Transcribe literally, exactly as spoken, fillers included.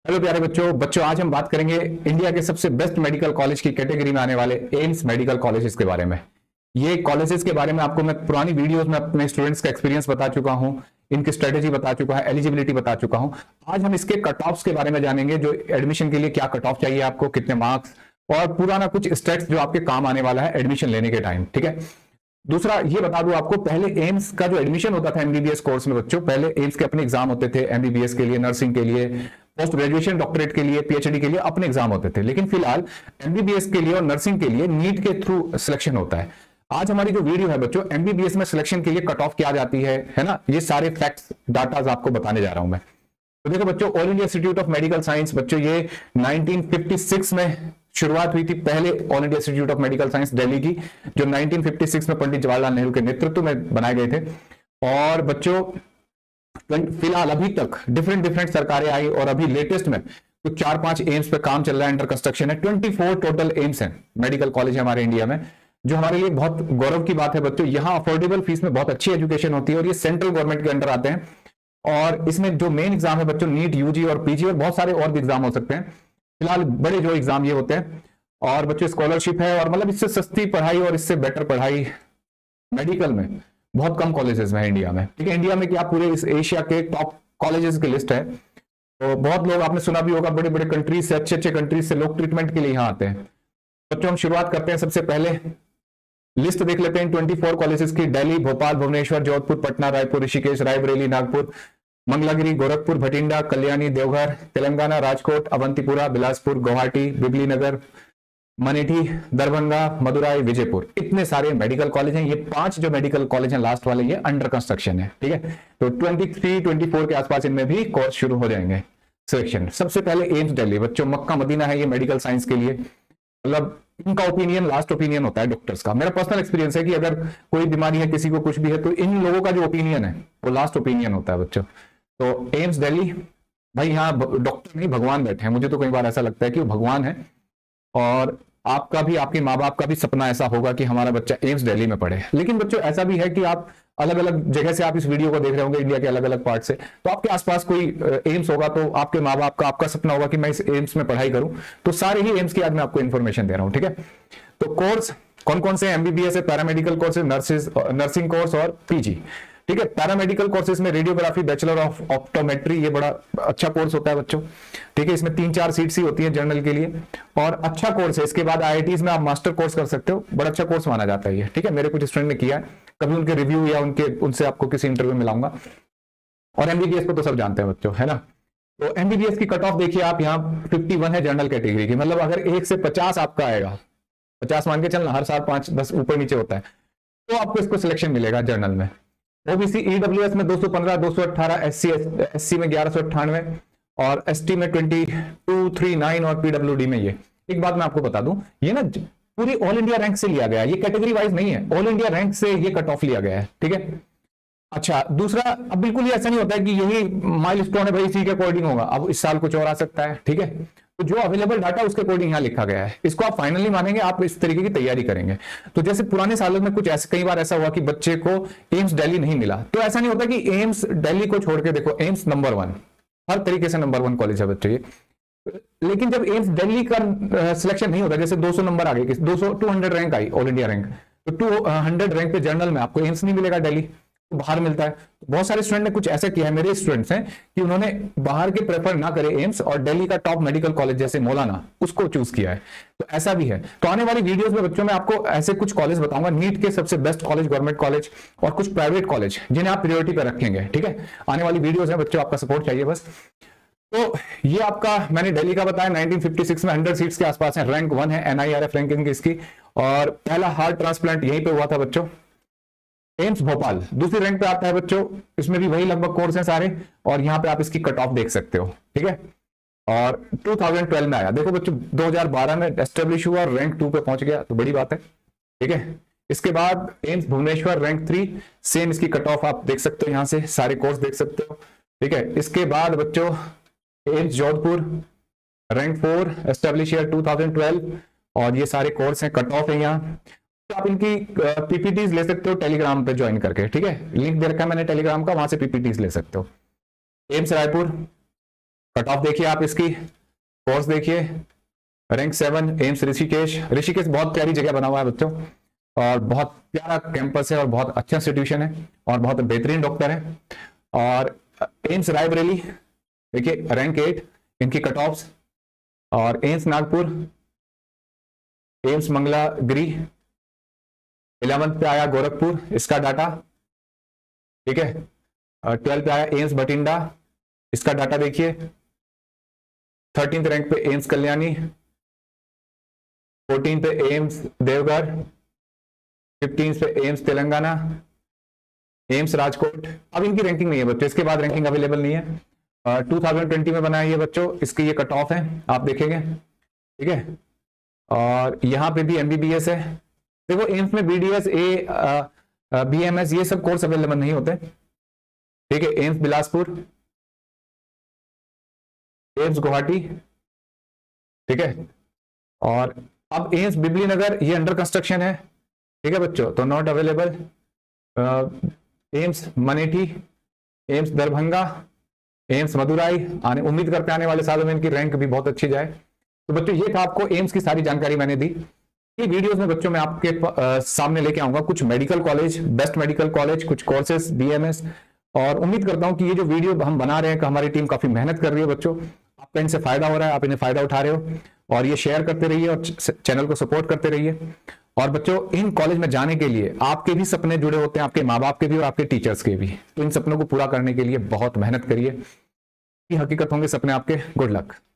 Hello प्यारे बच्चों बच्चों आज हम बात करेंगे इंडिया के सबसे बेस्ट मेडिकल कॉलेज की कैटेगरी में आने वाले एम्स मेडिकल कॉलेजेस के बारे में। ये कॉलेजेस के बारे में आपको मैं पुरानी वीडियोस में अपने स्टूडेंट्स का एक्सपीरियंस बता चुका हूं, इनकी स्ट्रेटेजी बता चुका है, एलिजिबिलिटी बता चुका हूं। आज हम इसके कट ऑफ्स के बारे में जानेंगे, जो एडमिशन के लिए क्या कट ऑफ चाहिए आपको, कितने मार्क्स और पुराना कुछ स्टेट्स जो आपके काम आने वाला है एडमिशन लेने के टाइम। ठीक है। दूसरा ये बता दूं आपको, पहले एम्स का जो एडमिशन होता था एमबीबीएस कोर्स में बच्चों, पहले एम्स के अपने एग्जाम होते थे एमबीबीएस के लिए, नर्सिंग के लिए, पोस्ट ग्रेजुएशन डॉक्टरेट के लिए, पीएचडी के लिए अपने एग्जाम होते थे। लेकिन फिलहाल एमबीबीएस के लिए और नर्सिंग के लिए नीट के थ्रू सिलेक्शन होता है। आज हमारी जो वीडियो है बच्चों, एमबीबीएस में सिलेक्शन के लिए कट ऑफ क्या जाती है है ना, ये सारे फैक्ट्स डाटा आपको बताने जा रहा हूं मैं। तो देखो बच्चों, All India Institute of Medical Science बच्चों ये नाइनटीन फिफ्टी सिक्स में शुरुआत हुई थी, पहले All India Institute of Medical Science Delhi की, जो नाइनटीन फिफ्टी सिक्स में पंडित जवाहरलाल नेहरू के नेतृत्व में बनाए गए थे। और बच्चों फिलहाल अभी तक डिफरेंट डिफरेंट सरकारें आई और अभी लेटेस्ट में कुछ चार पांच एम्स पे काम चल रहा है, अंडर कंस्ट्रक्शन है। चौबीस टोटल एम्स हैं, मेडिकल कॉलेज है हमारे इंडिया में, जो हमारे लिए बहुत गौरव की बात है बच्चों। यहाँ अफोर्डेबल फीस में बहुत अच्छी एजुकेशन होती है और ये सेंट्रल गवर्नमेंट के अंडर आते हैं। और इसमें जो मेन एग्जाम है बच्चों, नीट, यूजी और पीजी और बहुत सारे और भी एग्जाम हो सकते हैं। फिलहाल बड़े जो एग्जाम ये होते हैं। और बच्चों स्कॉलरशिप है, और मतलब इससे सस्ती पढ़ाई और इससे बेटर पढ़ाई मेडिकल में बहुत कम कॉलेजेस में है इंडिया में। ठीक है, इंडिया में क्या पूरे इस एशिया के टॉप कॉलेजेस की लिस्ट है। तो बहुत लोग आपने सुना भी होगा, बड़े बड़े कंट्रीज से, अच्छे अच्छे कंट्रीज से लोग ट्रीटमेंट के लिए यहाँ आते हैं। बच्चों हम शुरुआत करते हैं, सबसे पहले लिस्ट देख लेते हैं चौबीस कॉलेजेस की। दिल्ली, भोपाल, भुवनेश्वर, जोधपुर, पटना, रायपुर, ऋषिकेश, रायबरेली, नागपुर, मंगलागिरी, गोरखपुर, भटिंडा, कल्याणी, देवघर, तेलंगाना, राजकोट, अवंतीपुरा, बिलासपुर, गुवाहाटी, बिबली नगर, मनेठी, दरभंगा, मदुराई, विजयपुर, इतने सारे मेडिकल कॉलेज हैं। ये पांच जो मेडिकल कॉलेज हैं लास्ट वाले, ये अंडर कंस्ट्रक्शन है। ठीक है, तो तेईस, चौबीस के आसपास इनमें भी कोर्स शुरू हो जाएंगे सिलेक्शन। सबसे पहले एम्स दिल्ली बच्चों, मक्का मदीना है ये मेडिकल साइंस के लिए। मतलब इनका ओपिनियन लास्ट ओपिनियन होता है डॉक्टर्स का। मेरा पर्सनल एक्सपीरियंस है कि अगर कोई बीमारी है, किसी को कुछ भी है, तो इन लोगों का जो ओपिनियन है वो लास्ट ओपिनियन होता है बच्चों। तो एम्स दिल्ली भाई, यहाँ डॉक्टर नहीं भगवान बैठे हैं। मुझे तो कई बार ऐसा लगता है कि वो भगवान है, और आपका भी, आपके माँ बाप का भी सपना ऐसा होगा कि हमारा बच्चा एम्स दिल्ली में पढ़े। लेकिन बच्चों ऐसा भी है कि आप अलग अलग जगह से आप इस वीडियो को देख रहे होंगे, इंडिया के अलग अलग पार्ट से, तो आपके आसपास कोई एम्स होगा, तो आपके माँ बाप का, आपका सपना होगा कि मैं इस एम्स में पढ़ाई करूं। तो सारे ही एम्स की आज मैं आपको इन्फॉर्मेशन दे रहा हूं। ठीक है, तो कोर्स कौन कौन से, एमबीबीएस है, paramedical course, nurses nursing course और पीजी। ठीक है, पैरामेडिकल कोर्सेज में रेडियोग्राफी, बैचलर ऑफ ऑप्टोमेट्री, ये बड़ा अच्छा कोर्स होता है बच्चों। ठीक है, इसमें तीन चार सीट्स ही होती हैं जनरल के लिए, और अच्छा कोर्स है। इसके बाद आईआईटीज में आप मास्टर कोर्स कर सकते हो, बड़ा अच्छा कोर्स माना जाता है ये। ठीक है, मेरे कुछ स्टूडेंट ने किया है, कभी उनके रिव्यू या उनके उनसे आपको किसी इंटरव्यू मिलाऊंगा। और एमबीबीएस को तो सब जानते हैं बच्चों, है ना। तो एमबीबीएस की कट ऑफ देखिए आप, यहाँ फिफ्टी वन है जनरल कैटेगरी की। मतलब अगर एक से पचास आपका आएगा, पचास मान के चलना, हर साल पांच दस ऊपर नीचे होता है, तो आपको इसको सिलेक्शन मिलेगा जनरल में। ओबीसी ईडब्ल्यूएस में दो सौ पंद्रह, दो सौ अठारह, एससी एससी में ग्यारह सौ अट्ठानवे, और एसटी में ट्वेंटी टू थ्री नाइन, और पीडब्ल्यूडी में ये। एक बात मैं आपको बता दूं, ये ना पूरी ऑल इंडिया रैंक से लिया गया है, ये कैटेगरी वाइज नहीं है, ऑल इंडिया रैंक से ये कट ऑफ लिया गया है। ठीक है, अच्छा दूसरा, अब बिल्कुल ऐसा नहीं होता है कि यही माइलस्टोन है भाई, इसी के अकॉर्डिंग होगा। अब इस साल कुछ और आ सकता है। ठीक है, तो जो अवेलेबल डाटा उसके अकॉर्डिंग यहाँ लिखा गया है, इसको आप फाइनली मानेंगे, आप इस तरीके की तैयारी करेंगे। तो जैसे पुराने सालों में कुछ ऐसे, कई बार ऐसा हुआ कि बच्चे को एम्स दिल्ली नहीं मिला, तो ऐसा नहीं होता कि एम्स दिल्ली को छोड़ के देखो, एम्स नंबर वन, हर तरीके से नंबर वन कॉलेज है बच्चे। लेकिन जब एम्स दिल्ली का सिलेक्शन नहीं होता, जैसे दो सौ नंबर आ गए, दो सौ टू हंड्रेड रैंक आई ऑल इंडिया रैंक, तो टू हंड्रेड रैंक पे जर्नल में आपको एम्स नहीं मिलेगा दिल्ली, तो बाहर मिलता है। बहुत सारे स्टूडेंट ने कुछ ऐसा किया है, मेरे स्टूडेंट्स हैं, कि उन्होंने बाहर के प्रेफर ना करे एम्स, और दिल्ली का टॉप मेडिकल कॉलेज जैसे मौलाना, उसको चूज किया है। तो ऐसा भी है। तो आने वाली वीडियोस में बच्चों मैं आपको ऐसे कुछ कॉलेज बताऊंगा, नीट के सबसे बेस्ट कॉलेज, गवर्नमेंट कॉलेज, और कुछ प्राइवेट कॉलेज जिन्हें आप प्रायोरिटी पर रखेंगे। ठीक है, आने वाली वीडियोस है बच्चों, आपका सपोर्ट चाहिए बस। तो ये आपका मैंने दिल्ली का बताया, नाइनटीन फिफ्टी सिक्स में हंड्रेड सीट्स के आसपास है, रैंक वन है एनआईआरएफ रैंकिंग इसकी, और पहला हार्ट ट्रांसप्लांट यहीं पे हुआ था बच्चों। एम्स भोपाल दूसरी रैंक पे आता है बच्चों, इसमें भी वही लगभग कोर्स हैं सारे, और यहाँ पे आप इसकी कट ऑफ देख सकते हो। ठीक है, और दो हज़ार बारह में आया, देखो बच्चों दो हज़ार बारह में एस्टेब्लिश हुआ, रैंक टू पे पहुंच गया, तो बड़ी बात है। ठीक है, इसके बाद AIIMS Bhubaneswar rank three, same इसकी कट ऑफ आप देख सकते हो, यहाँ से सारे कोर्स देख सकते हो। ठीक है, इसके बाद बच्चों AIIMS Jodhpur rank four, establish year two thousand twelve, और ये सारे कोर्स हैं, कट ऑफ है यहाँ। तो आप इनकी पीपीटीज ले सकते हो टेलीग्राम पे ज्वाइन करके। ठीक है, लिंक दे रखा है मैंने टेलीग्राम का, वहां से पीपीटीज ले सकते हो। एम्स रायपुर कट ऑफ देखिए आप इसकी, कोर्स देखिए, rank seven, AIIMS Rishikesh. Rishikesh बहुत प्यारी जगह बना हुआ है बच्चों, और बहुत प्यारा कैंपस है और बहुत अच्छा इंस्टीट्यूशन है और बहुत बेहतरीन डॉक्टर है। और एम्स रायबरेली देखिए रैंक एट, इनकी कट ऑफ्स। और AIIMS Nagpur, AIIMS Mangalagiri eleventh पे आया गोरखपुर, इसका डाटा ठीक है। ट्वेल्थ पे आया एम्स बठिंडा, इसका डाटा देखिए। थर्टींथ रैंक पे एम्स कल्याणी, फोर्टीन पे एम्स देवघर, फिफ्टीन पे एम्स तेलंगाना, एम्स राजकोट। अब इनकी रैंकिंग नहीं है बच्चों, इसके बाद रैंकिंग अवेलेबल नहीं है। टू थाउजेंड ट्वेंटी में बनाया ये बच्चों, इसकी ये कट ऑफ है, आप देखेंगे ठीक है। और यहाँ पे भी एमबीबीएस है। देखो एम्स में बीडीएस, ए बीएमएस, ये सब कोर्स अवेलेबल नहीं होते ठीक है। एम्स बिलासपुर, एम्स गुवाहाटी ठीक है। और अब एम्स बिबली नगर, ये अंडर कंस्ट्रक्शन है ठीक है बच्चों, तो not available. AIIMS Manethi, AIIMS Darbhanga, AIIMS Madurai, आने उम्मीद करते हैं आने वाले सालों में इनकी रैंक भी बहुत अच्छी जाए। तो बच्चों ये था आपको एम्स की सारी जानकारी मैंने दी। ये वीडियोस में बच्चों मैं आपके आ, सामने लेके आऊंगा कुछ medical college, best medical college, कुछ कोर्सेज, बीएमएस। और उम्मीद करता हूं कि ये जो वीडियो हम बना रहे हैं, कि हमारी टीम काफी मेहनत कर रही है बच्चों, आपका इनसे फायदा हो रहा है, आप इन्हें फायदा उठा रहे हो। और ये शेयर करते रहिए और चैनल को सपोर्ट करते रहिए। और बच्चों इन कॉलेज में जाने के लिए आपके भी सपने जुड़े होते हैं, आपके माँ बाप के भी और आपके टीचर्स के भी। तो इन सपनों को पूरा करने के लिए बहुत मेहनत करिए। हकीकत होंगे सपने आपके। Good luck.